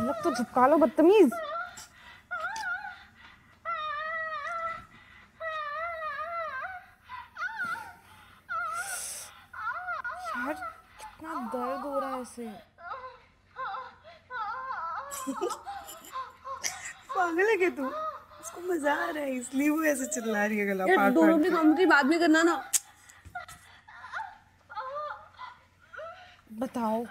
पलक तो झुका लो बदतमीज। यार कितना दर्द हो रहा है इसे। पागल है क्या तू? उसको मजा आ रहा है इसलिए वो ऐसे चिल्ला रही है गला यार फाड़ दोनों फाड़ की के। कॉमेडी बाद में करना ना। बताओ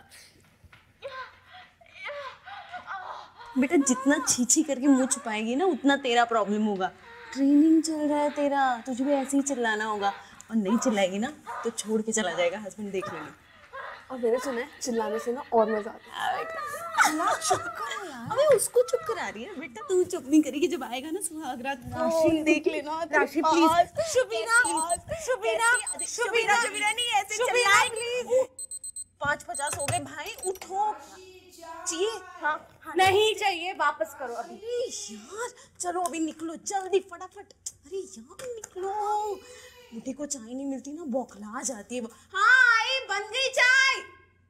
बेटा जितना छी छी करके मुंह छुपाएगी ना उतना तेरा प्रॉब्लम होगा। ट्रेनिंग चल रहा है तेरा, तुझे भी ऐसे ही चिल्लाना होगा। और नहीं चिल्लाएगी ना तो छोड़ के चला जाएगा, हस्बैंड देख लेंगे। और मैंने सुना है चिल्लाने से ना और मजा आता है। चुप करो यार। अबे उसको चुप करा रही है बेटा, तू चुप नहीं करेगी। जब आएगा ना सुहाग रात राशि देख लेना। राशि प्लीज। शुबीना शुबीना शुबीना शुबीना नहीं ऐसे चिल्लाए प्लीज। 5:50 हो गए भाई, उठो। चाहिए? हाँ नहीं चाहिए, वापस करो अभी। अरे यार चलो अभी निकलो जल्दी फटाफट। अरे यार निकलो, बेटे को चाय नहीं मिलती ना बौखला जाती है वो। हाँ आई, बन गई चाय।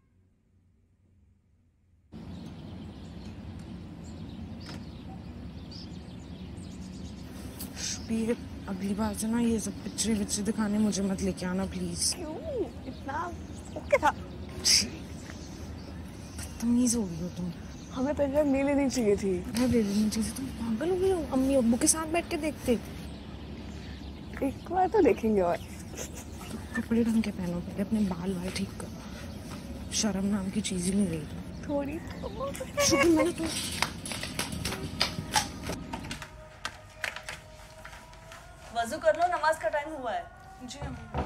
शुबीर अगली बार से ना ये सब पिक्चर विक्चर दिखाने मुझे मत लेके आना प्लीज। क्यों इतना ओके था? बदतमीज हो गई हो तुम। हमें पहले नहीं लेनी चाहिए थी। मैं ले लेनी चाहिए। तुम पागल हो गई हो। अम्मी अब्बू के साथ बैठ के देखते। एक बार तो देखेंगे। और कपड़े ढंग के पहनो, पहले अपने बाल वाल ठीक करो। शर्म नाम की चीज ही नहीं रही तुम। थोड़ी शुक्र मैंने तो वजू कर लो, नमाज का टाइम हुआ है। जी अम्मी।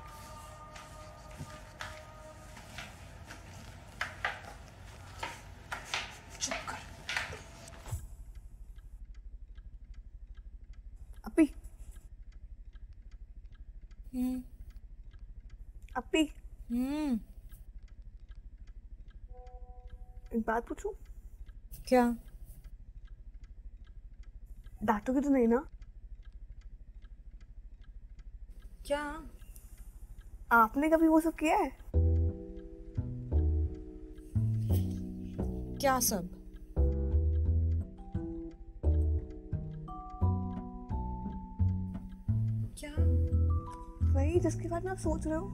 चुप कर। अपी अपी एक बात पूछूं? क्या? डांटोगे तो नहीं ना? क्या? आपने कभी वो सब किया है? क्या सब? क्या? वही जिसके बारे में आप सोच रहे हो।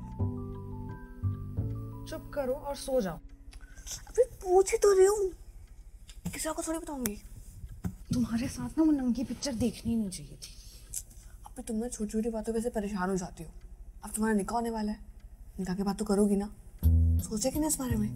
चुप करो और सो जाओ। अभी पूछ ही तो रही हूँ, किसी को थोड़ी बताऊंगी। तुम्हारे साथ ना वो नंगी पिक्चर देखनी नहीं चाहिए थी। अभी तुम ना छोटी छोटी बातों पे से परेशान हो जाती हो। अब तुम्हारा निकाह होने वाला है, निकाह की बात तो करोगी ना? सोचे कि नहीं इस बारे में?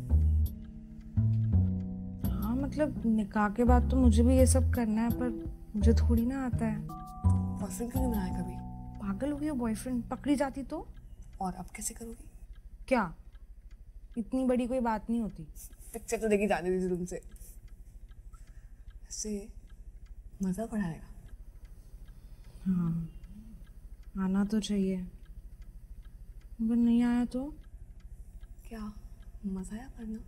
हाँ मतलब निकाह के बाद तो मुझे भी ये सब करना है, पर मुझे थोड़ी ना आता है। बॉयफ्रेंड क्यों नहीं बनाया कभी? पागल हो गई हो? बॉयफ्रेंड पकड़ी जाती तो? और अब कैसे करोगी? क्या इतनी बड़ी कोई बात नहीं होती। पिक्चर तो देखी जाने दीजिए तुमसे। ऐसे मजा पड़ा रहेगा। हाँ आना तो चाहिए, अगर नहीं आया तो? क्या मजा आया पढ़ना?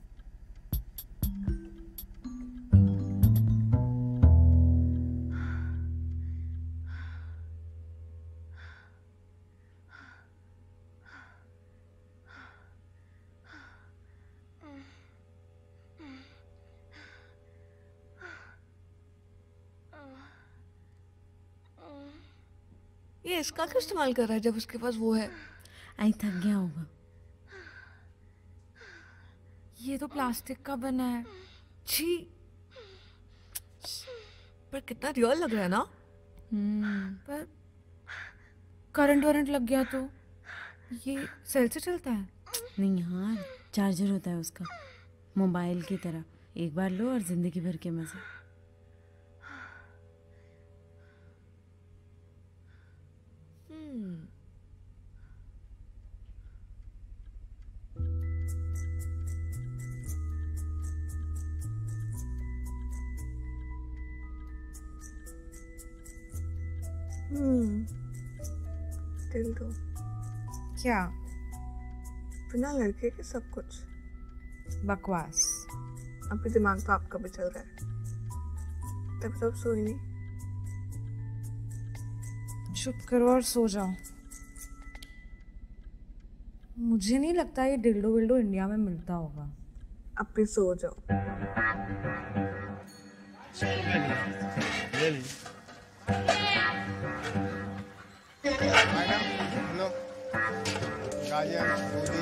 ये इसका क्यों इस्तेमाल कर रहा है जब उसके पास वो है? आई थक गया होगा। ये तो प्लास्टिक का बना है। छी। पर कितना रियल लग रहा है ना? पर करंट वरंट लग गया तो? ये सेल से चलता है? नहीं यार, चार्जर होता है उसका, मोबाइल की तरह। एक बार लो और जिंदगी भर के मजे। दिल दो। क्या? बिना लड़के के सब कुछ बकवास। अभी दिमाग तो आपका भी चल रहा है, तब तब सोई नहीं। चुप करो और सो जाओ। मुझे नहीं लगता ये डिल्डो विल्डो इंडिया में मिलता होगा। अब भी सो जाओ। ले लीजिए। मैडम हेलो, गाजर दूधी।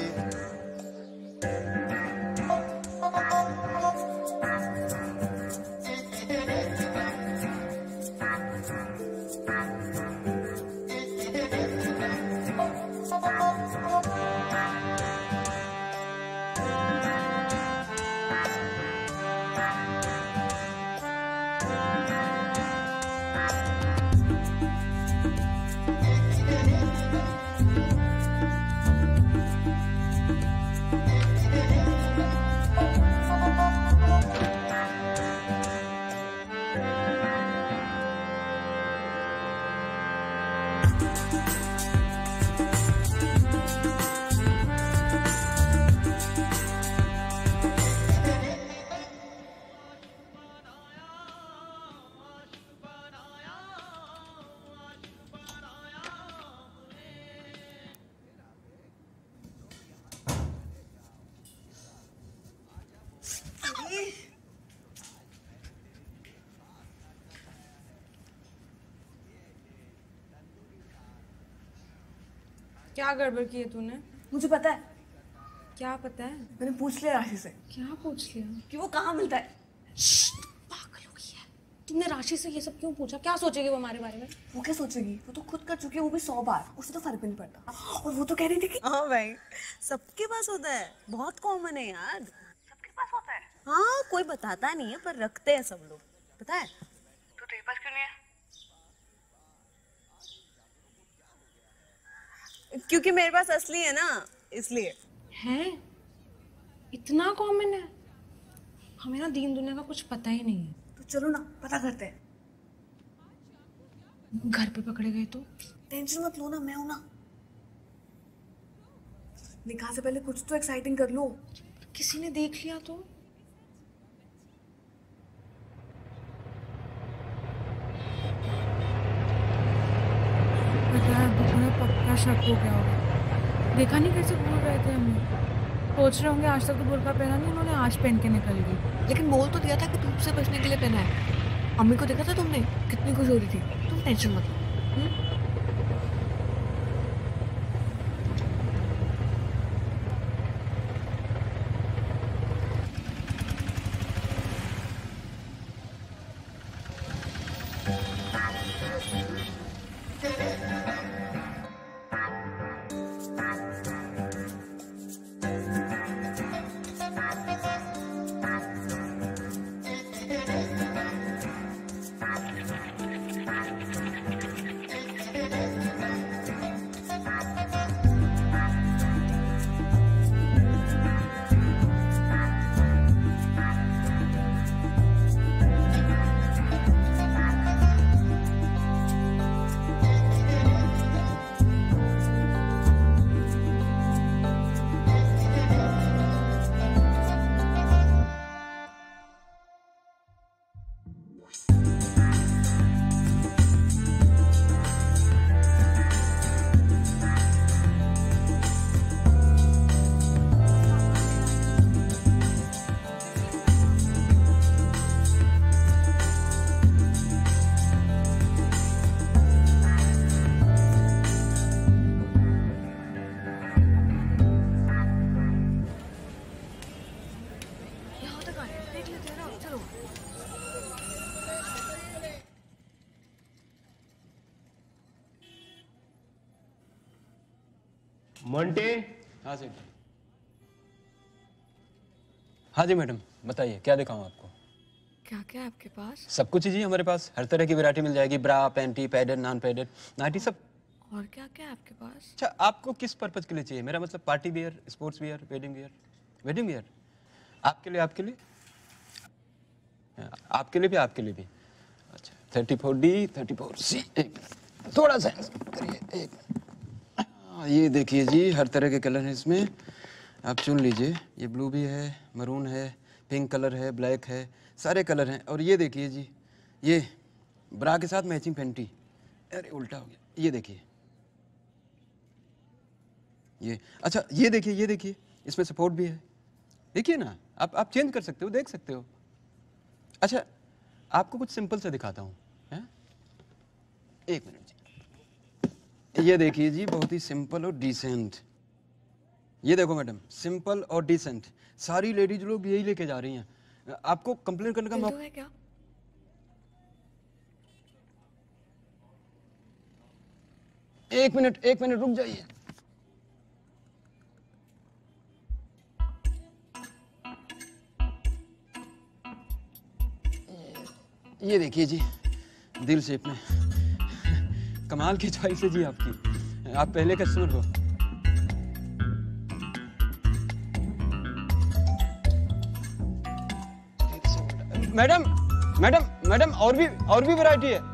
क्या गड़बड़ की है तूने? मुझे पता है, क्या पता है? मैंने पूछ लिया राशि से क्या पूछ लिया? कि वो कहाँ मिलता है। पागल हो गई है। तुमने राशि से ये सब क्यों पूछा? क्या सोचेगी वो हमारे बारे में? वो क्या सोचेगी, वो तो खुद कर चुकी है, वो भी 100 बार, उससे तो फर्क भी नहीं पड़ता। और वो तो कह रही थी कि हाँ भाई, सबके पास होता है, बहुत कॉमन है यार। सबके पास होता है। हाँ, कोई बताता नहीं है पर रखते हैं सब लोग, पता है। तो तेरे पास क्यों नहीं है? क्योंकि मेरे पास असली है ना, इसलिए। है? इतना कॉमन है? हमें ना दीन दुनिया का कुछ पता ही नहीं है। तो चलो ना, पता करते हैं। घर पे पकड़े गए तो? टेंशन मत लो ना, मैं हूं ना। निकाह से पहले कुछ तो एक्साइटिंग कर लो। किसी ने देख लिया तो? पता है, अभी तुम्हें पक्का शक हो गया होगा। देखा नहीं कैसे बोल रहे थे हमें? सोच रहे होंगे आज तक तो बुर्का पहना नहीं, उन्होंने आज पहन के निकल गई। लेकिन बोल तो दिया था कि धूप से बचने के लिए पहना है। अम्मी को देखा था तुमने, कितनी खुश हो रही थी। तुम टेंशन मत लो। मोंटे। हाँ सर। हाँ जी मैडम, बताइए क्या दिखाऊं आपको? क्या क्या है आपके पास? सब कुछ ही जी हमारे पास, हर तरह की वैरायटी मिल जाएगी। Bra, panty, padded, non padded, nightie, सब। और क्या क्या है आपके पास? अच्छा, आपको किस पर्पज के लिए चाहिए? मेरा मतलब party wear, sports wear, wedding wear. Wedding wear आपके लिए, आपके लिए, आपके लिए भी, आपके लिए भी। अच्छा, 34D, 34C। एक थोड़ा सा करिए, एक। ये देखिए जी, हर तरह के कलर हैं इसमें, आप चुन लीजिए। ये ब्लू भी है, मरून है, पिंक कलर है, ब्लैक है, सारे कलर हैं। और ये देखिए जी, ये ब्रा के साथ मैचिंग पैंटी। अरे उल्टा हो गया, ये देखिए ये। अच्छा ये देखिए, ये देखिए, इसमें सपोर्ट भी है। देखिए ना, आप चेंज कर सकते हो, देख सकते हो। अच्छा, आपको कुछ सिंपल से दिखाता हूँ, हैं? एक मिनट जी, ये देखिए जी, बहुत ही सिंपल और डिसेंट। ये देखो मैडम, सिंपल और डिसेंट, सारी लेडीज लोग यही लेके जा रही हैं। आपको कंप्लेन करने का दिल्दो है क्या? एक मिनट रुक जाइए। ये देखिए जी, दिल शेप में, कमाल की चॉइस है जी आपकी। आप पहले कस्टमर हो। मैडम और भी वैरायटी है।